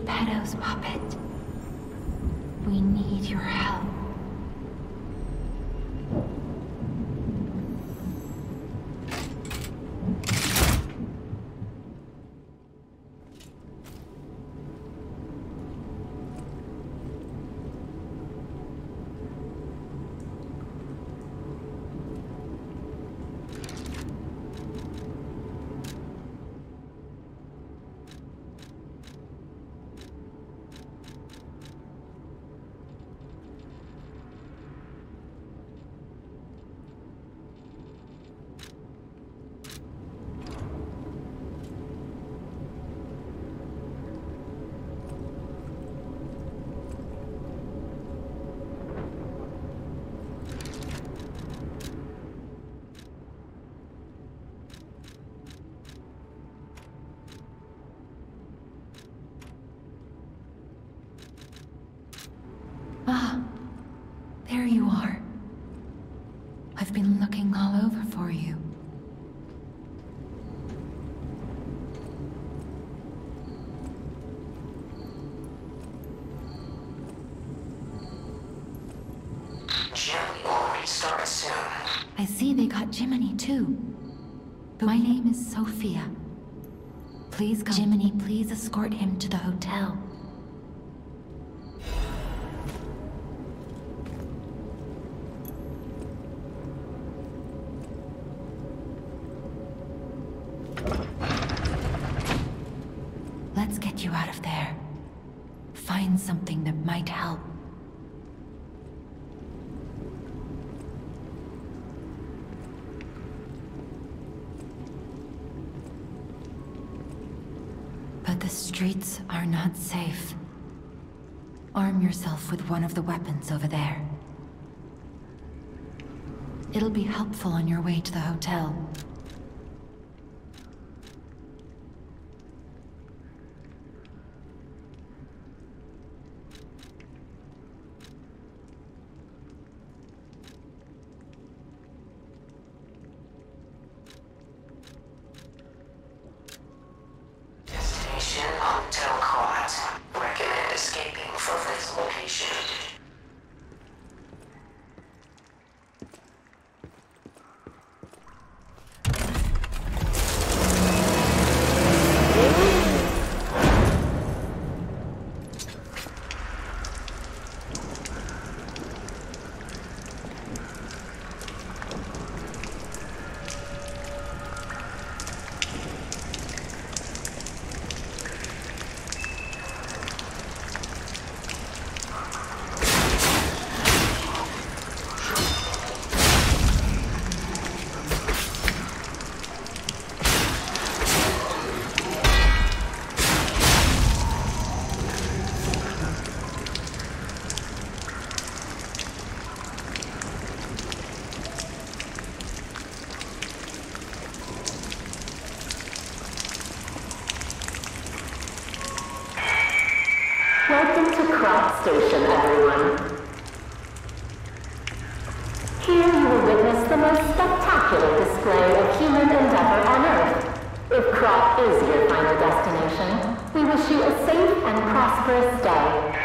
Geppetto's puppet. We need your help. Ah, there you are. I've been looking all over for you. Jiminy will restart soon. I see they got Jiminy too. But my name is Sophia. Please come. Jiminy, please escort him to the hotel. Let's get you out of there. Find something that might help. But the streets are not safe. Arm yourself with one of the weapons over there. It'll be helpful on your way to the hotel. Hotel Quad. Recommend escaping from this location. Welcome to Crop Station, everyone. Here you will witness the most spectacular display of human endeavor on Earth. If Crop is your final destination, we wish you a safe and prosperous day.